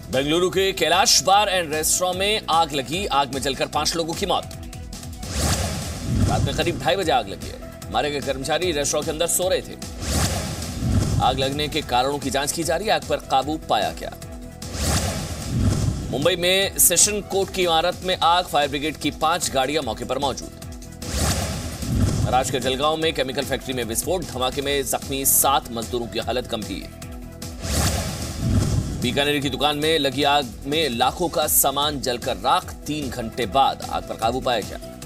बेंगलुरु के कैलाश बार and restaurant में आग लगी। आग में जलकर 5 लोगों की मौत। रात में करीब 2:30 बजे आग लगी है। मारे गए कर्मचारी रेस्टोरेंट के अंदर सो रहे थे। आग लगने के कारणों की जांच की जा रही है। आग पर काबू पाया गया। मुंबई में सेशन कोर्ट की इमारत में आग। फायर ब्रिगेड की 5 गाड़ियां मौके पर मौजूद। महाराष्ट्र के जलगांव में केमिकल फैक्ट्री में विस्फोट। धमाके में जख्मी 7 मजदूरों की हालत गंभीर। बीकानेर की दुकान में लगी आग में लाखों का सामान जलकर राख। 3 घंटे बाद आग पर काबू पाया गया।